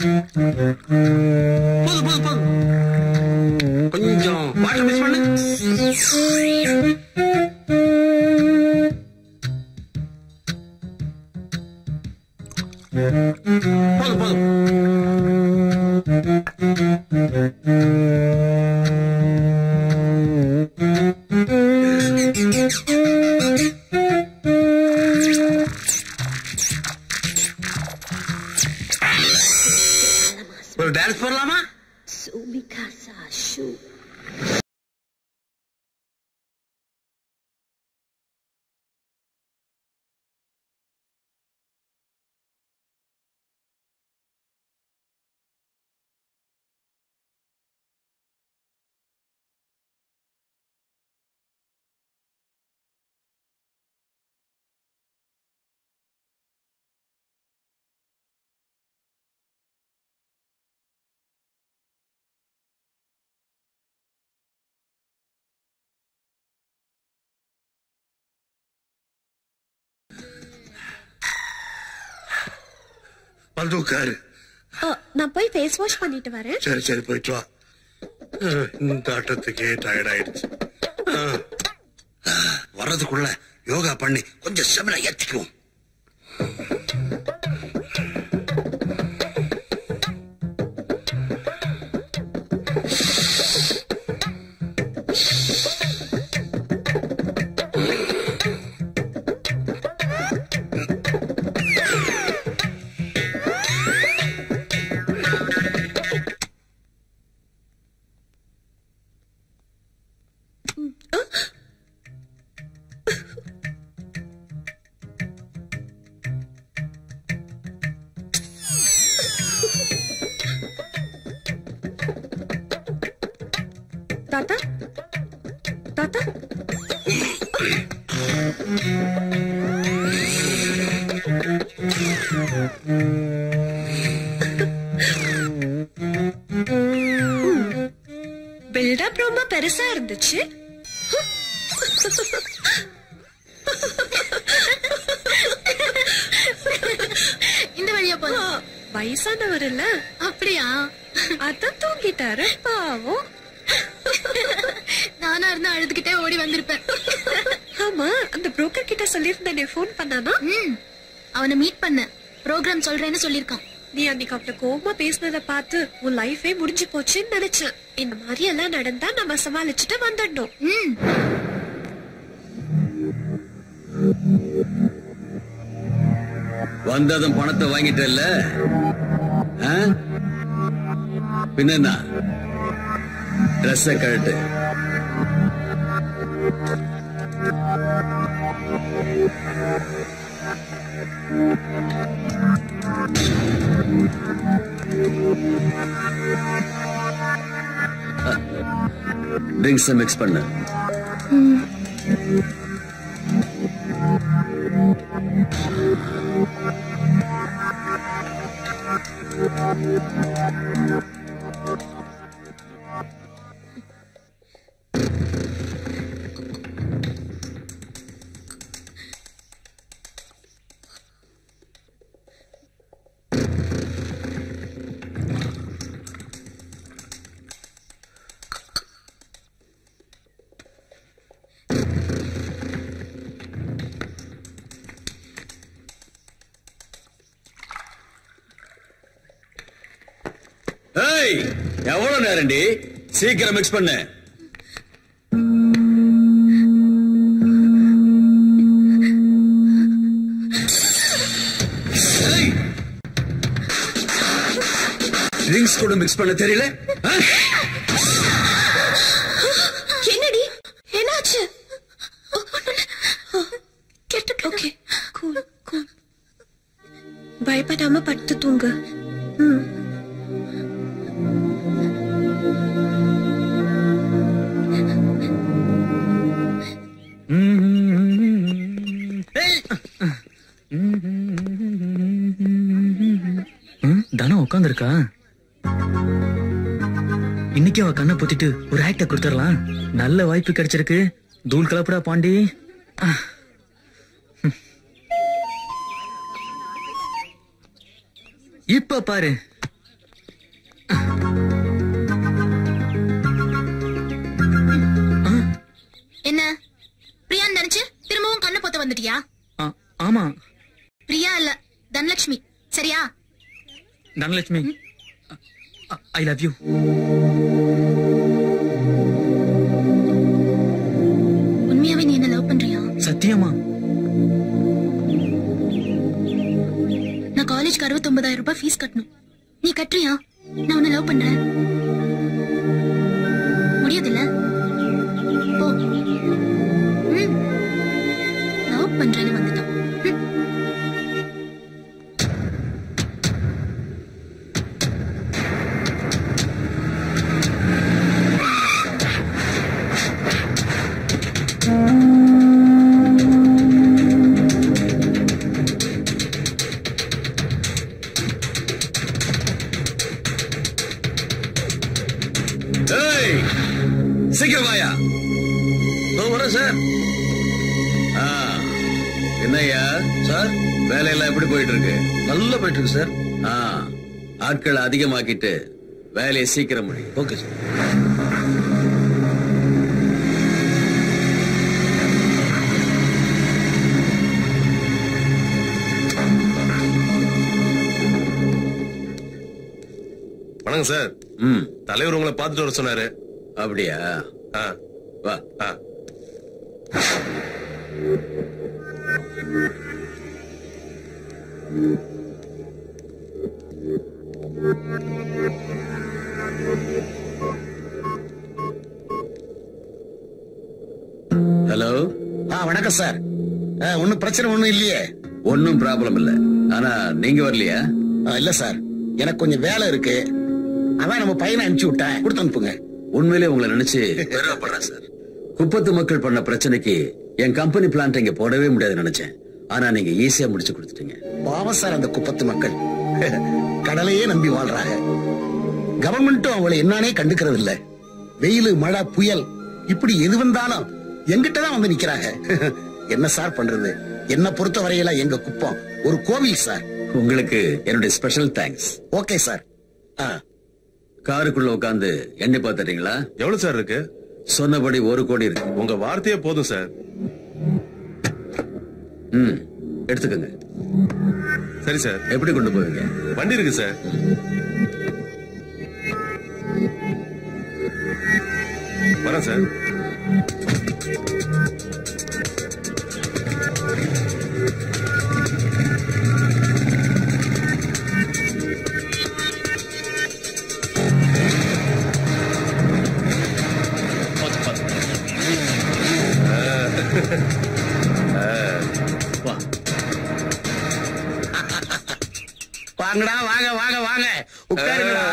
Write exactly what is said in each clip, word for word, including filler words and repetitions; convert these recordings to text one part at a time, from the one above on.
போதும் போதும் போதும், கொஞ்சம் வாட்டர் மிக்ஸ் பண்ணு. போதும் போதும். ஒரு டான்ஸ் பண்ணலாமா? வந்து உட்காரு. நான் போய் ஃபேஸ் வாஷ் பண்ணிட்டு வரேன். சரி சரி போயிட்டு வா. இந்த ஆட்டத்துக்கே டயர்ட் ஆயிடுச்சு. வர்றதுக்குள்ள யோகா பண்ணி கொஞ்சம் ஸ்டெமினா ஏத்திக்குவோம். தாத்தா தாத்தா பில்டப் ரொம்ப பெருசா இருந்துச்சு. இந்த வழியா போலாம். வயசானவர் இல்ல? அப்படியா? அதான் தூங்கிட்டாரு பாவம். நானா இருந்தா அழுதுகிட்டே ஓடி வந்திருப்பேன். ஆமா, அந்த புரோக்கர் கிட்ட சொல்லிருந்தேன் போன் பண்ணானா? அவனை மீட் பண்ண ப்ரோக்ராம் சொல்றேன்னு சொல்லிருக்கான். நீ அன்னைக்கு அவட்ட கோவமா பேசினத பார்த்து உன் லைஃபே முடிஞ்சு போச்சுன்னு நினைச்சேன். இந்த மாதிரி எல்லாம் நடந்தா நம்ம சமாளிச்சுட்டு வந்துடணும். வந்ததும் பணத்தை வாங்கிட்டல்ல, பின்ன ட்ரெஸ் கழட்டு. ட்ரிங்க்ஸ் மிக்ஸ் பண்ணு. எவ்வளவு நேரண்டி? சீக்கிரம் மிக்ஸ் பண்ணு. ட்ரிங்க்ஸ் கூட மிக்ஸ் பண்ண தெரியல? என்னடி என்னாச்சு? Okay cool cool. பயப்படாம படுத்து தூங்க. ம் தனம் உட்காந்துருக்கா. இன்னைக்கு அவ கண்ணை பொத்திட்டு ஒரு ஆக்ட கொடுத்துடலாம். நல்ல வாய்ப்பு கிடைச்சிருக்கு. தூள் கலப்படா பாண்டி. இப்ப பாரு, என்ன பிரியான்னு நினைச்சு திரும்பவும் கண்ணை பொத்த வந்துட்டியா? ஆமா. பிரியா இல்ல, தனலட்சுமி. சரியா? Dhanalakshmi, I love you. உண்மையாவே நீ என்ன லவ் பண்றியா? சத்தியமா? நான் காலேஜ்க்கு அறுபத்தி ஒன்பதாயிரம் ரூபாய் ஃபீஸ் கட்டணும். நீ கட்டுறியா? நான் உன்னை லவ் பண்றேன். முடியாதுல்ல? போ. லவ் பண்றேன்னு வந்துட்டான். சீக்கிரம் வாயா. சார். என்னையா சார், வேலையெல்லாம் எப்படி போயிட்டு இருக்கு? நல்லா போயிட்டு இருக்கு சார். ஆட்களை அதிகமாக்கிட்டு வேலையை சீக்கிரம் முடியும். Okay sir. வணக்கம் சார். ம், தலைவர் உங்களை பார்த்துட்டு வர சொன்னாரு. அப்படியா? வா. ஹலோ. வணக்கம் சார். ஒன்னும் பிரச்சனை ஒண்ணும் இல்லையே? ஒன்னும் ப்ராப்ளம் இல்ல. ஆனா நீங்க வரலையா? இல்ல சார், எனக்கு கொஞ்சம் வேலை இருக்கு. அதான் நம்ம பையனை அனுப்பிச்சு விட்டேன், கொடுத்து அனுப்புங்க. உண்மையிலே உங்களை நினைச்சு பெருமைப்படுறேன் சார். குப்பத்து மக்கள் பண்ண பிரச்சனைக்கு என் கம்பெனி பிளான்ட் இங்க போடவே முடியாது நினைச்சேன். ஆனா நீங்க ஈஸியா முடிச்சு கொடுத்துட்டீங்க. பாவம் சார், அந்த குப்பத்து மக்கள் கடலையே நம்பி வாழ்றாங்க. கவர்மெண்ட்டும் அவளை என்னன்னே கண்டுக்கிறது இல்ல. வெயில், மழை, புயல் இப்படி எது வந்தாலும் எங்கிட்டதான் வந்து நிக்கிறாங்க. என்ன சார் பண்றது? என்ன பொறுத்த வரையில எங்க குப்பம் ஒரு கோவில் சார். உங்களுக்கு என்னுடைய ஸ்பெஷல் தேங்க்ஸ். Okay sir. காருக்குள்ள உட்காந்து எண்ணி பாத்துட்டீங்களா? எவ்வளவு சார் இருக்கு? சொன்னபடி ஒரு கோடி இருக்கு. உங்க வார்த்தையே போதும் சார். ம், எடுத்துக்கங்க. சரி சார். எப்படி கொண்டு போவீங்க? வண்டி இருக்கு சார். வரேன் சார். வாங்கடா, வாங்க வாங்க வாங்க, உட்காருங்கடா.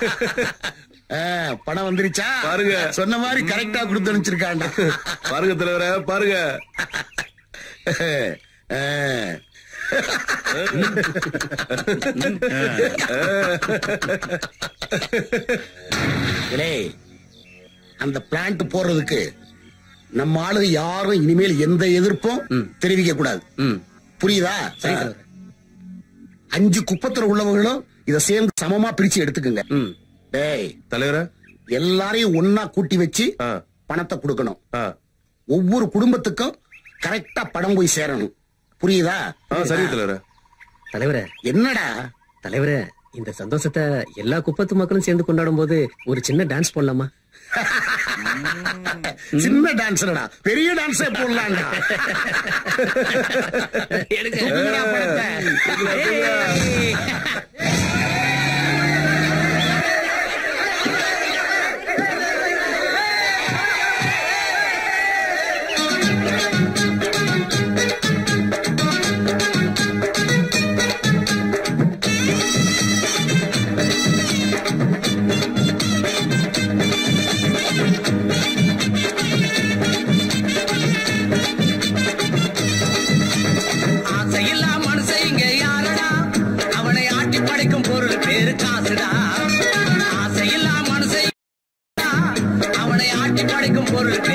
பணம் வந்துருச்சா? பாருங்க. சொன்ன மாதிரி கரெக்டா கொடுத்து அனுப்பிச்சிருக்காண்டா. பாருங்க தலைவர, பாருங்க. அந்த பிளான்ட் போடுறதுக்கு நம்ம ஆளு யாரும் இனிமேல் எந்த எதிர்ப்பும் தெரிவிக்க கூடாது. புரியுதா? அஞ்சு குப்பத்துல உள்ளவங்களும் இத சேர்ந்து சமமா பிரிச்சு எடுத்துக்குங்க. டேய் தலைவர, எல்லாரையும் ஒன்னா கூட்டி வச்சு பணத்தை கொடுக்கணும். ஒவ்வொரு குடும்பத்துக்கும் கரெக்டா பணம் போய் சேரணும். புரியுதா? சரி தலைவர. தலைவர, என்னடா தலைவர, இந்த சந்தோஷத்தை எல்லா குப்பத்து மக்களும் சேர்ந்து கொண்டாடும் போது ஒரு சின்ன டான்ஸ் போடலாமா? சின்ன டான்ஸ்டா, பெரிய டான்ஸே போடலாம்டா. அவனை ஆட்டி படைக்கும் பொருள்